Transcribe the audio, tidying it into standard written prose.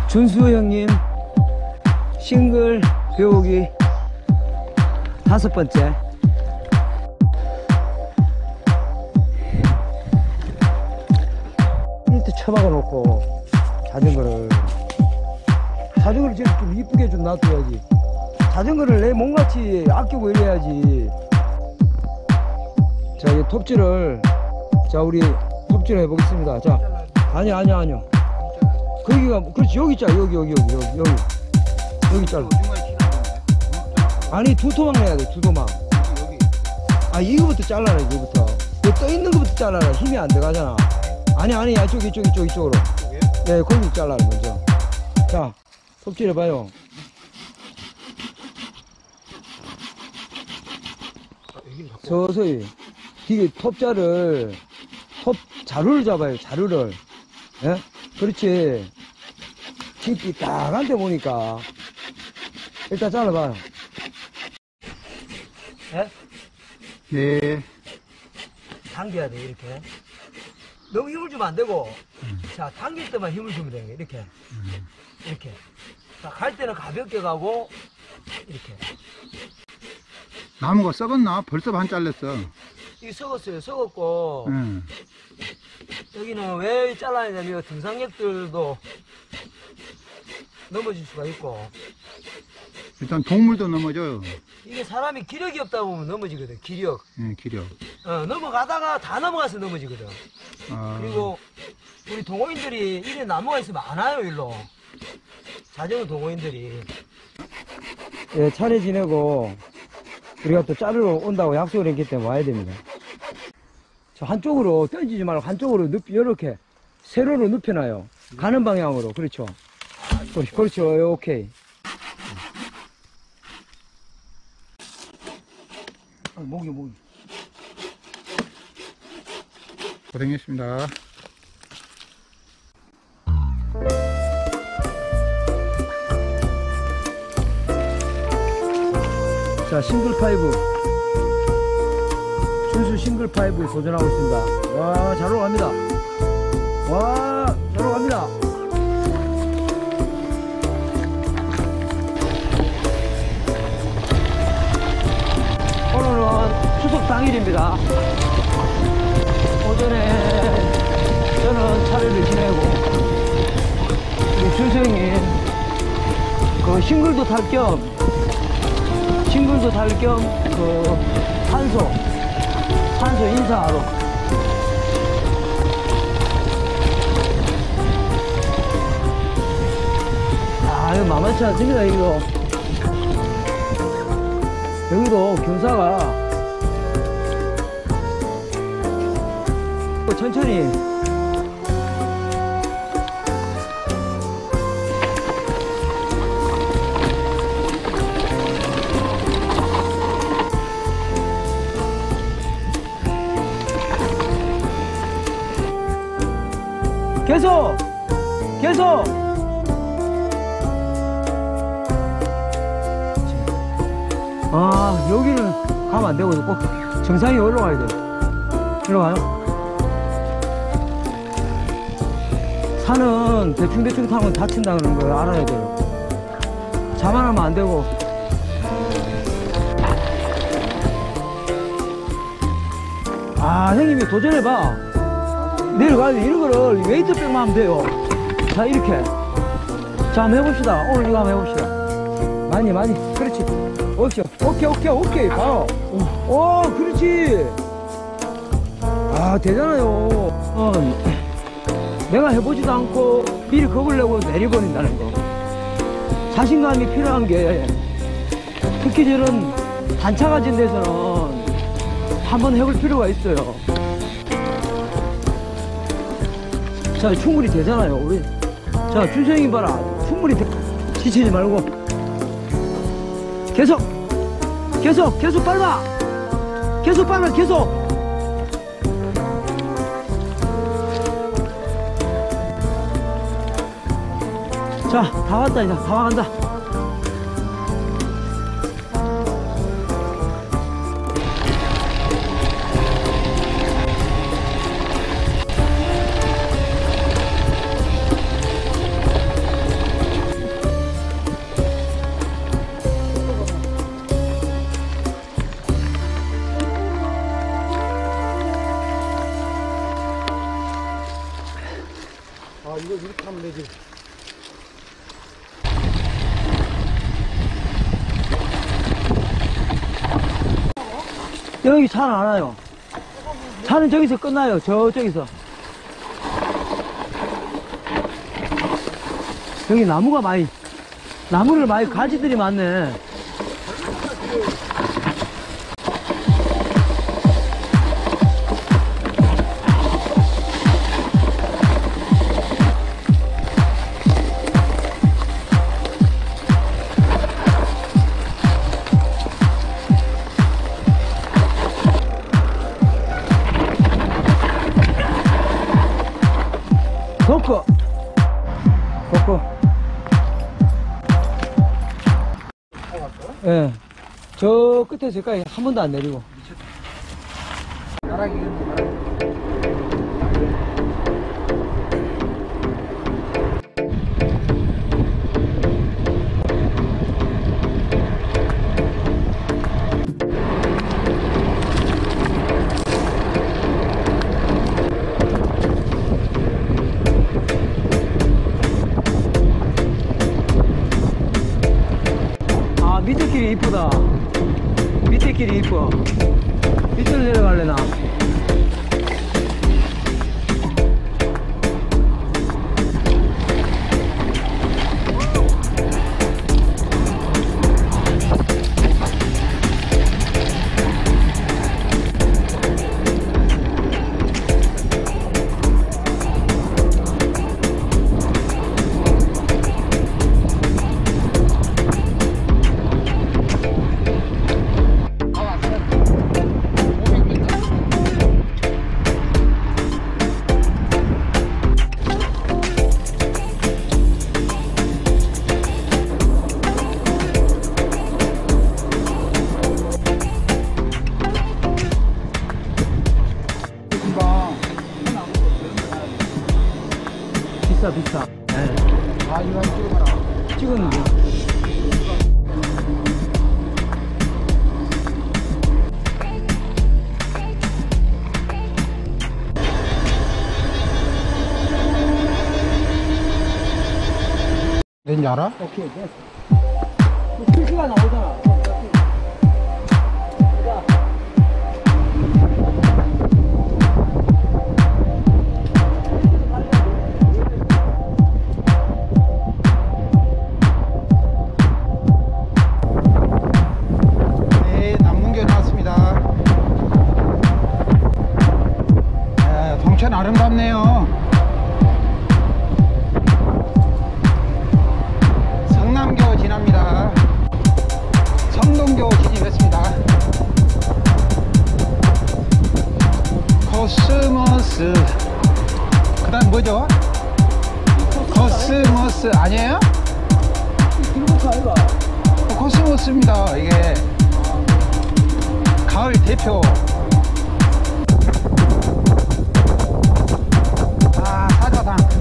준수 형님 싱글 배우기 5번째. 이렇게 쳐박아 놓고 자전거를 저렇게 좀 이쁘게 좀 놔둬야지. 자전거를 내 몸같이 아끼고 이래야지. 자, 이 톱질을, 자, 우리 톱질 해보겠습니다. 자, 아니요. 거기가, 그렇지, 여기 있잖아. 여기 잘라. 아니, 두 토막 내야 돼, 두 토막. 아, 이거부터 잘라라, 이거부터. 떠 있는 거부터 잘라라. 힘이 안 들어가잖아. 아니, 이쪽으로. 네, 거기 잘라라, 먼저. 자, 톱질 해봐요. 서서히. 이게 자루를 잡아요, 자루를. 예? 그렇지. 깊이 딱 한 데 보니까. 일단 잘라봐요. 예? 네. 당겨야 돼, 이렇게. 너무 힘을 주면 안 되고. 자, 당길 때만 힘을 주면 되는 거야, 이렇게. 이렇게. 자, 갈 때는 가볍게 가고, 이렇게. 나무가 썩었나? 벌써 반 잘랐어. 이게 썩었어요, 썩었고. 여기는 왜 잘라야 되냐면 등산객들도 넘어질 수가 있고. 일단 동물도 넘어져요. 이게 사람이 기력이 없다 보면 넘어지거든, 기력. 예, 기력. 넘어가다가 다 넘어가서 넘어지거든. 그리고 우리 동호인들이 이래 나무가 있으면 안 와요, 일로. 자전거 동호인들이. 예, 차례 지내고 우리가 또 자르러 온다고 약속을 했기 때문에 와야 됩니다. 저 한쪽으로 던지지 말고 한쪽으로 이렇게 세로로 눕혀놔요. 가는 방향으로. 그렇죠. 그렇죠. 오케이. 목이. 고생했습니다. 자, 싱글 파이브. 준수 싱글 파이브 도전하고 있습니다. 와, 잘 올라갑니다. 잘 올라갑니다. 오늘은 추석 당일입니다. 오전에 저는 차례를 지내고, 우리 준수 형님, 그 싱글도 탈 겸, 산소 인사하러. 이거 만만치 않습니다, 이거. 여기도 경사가 천천히. 계속. 여기는 가면 안 되고 꼭 정상에 올라가야 돼. 올라가요. 산은 대충 타면 다친다는 걸 알아야 돼요. 자만하면 안 되고. 형님이 도전해봐. 내려가야 돼. 이런 거를 웨이트백만 하면 돼요. 자, 이렇게. 자, 한번 해봅시다. 오늘 이거 한번 해봅시다. 많이. 그렇지. 오케이. 봐요. 그렇지. 되잖아요. 내가 해보지도 않고 미리 겁을 내고 내려버린다는 거. 자신감이 필요한 게, 특히 저런 단차 가진 데서는 한번 해볼 필요가 있어요. 자, 충분히 되잖아요, 우리. 자, 준수 형님 봐라. 충분히 지치지 말고. 계속 빨라. 자, 다 왔다, 이제. 다 와간다. 여기. 여기 차는 안 와요. 차는 저기서 끝나요. 저쪽에서. 여기 나무를 많이 가지들이 많네. 도커. 예. 저 끝에 저까지 한 번도 안 내리고. 아, 밑에 길이 이쁘다. 밑에 길이 이뻐. 밑으로 내려갈래나? 비싸. 네. 아, 이거 찍어봐라. 찍었는데. 왠지 알아? 오케이, 됐어. 글씨가 나오잖아. 네, 남문교 나왔습니다. 네, 동천 아름답네요. 성남교 지납니다. 성동교 진입했습니다. 코스모스. 그 다음 뭐죠? 코스모스 아니에요? 길고차 아이가? 코스모스입니다. 이게 가을 대표. 아, 사자상.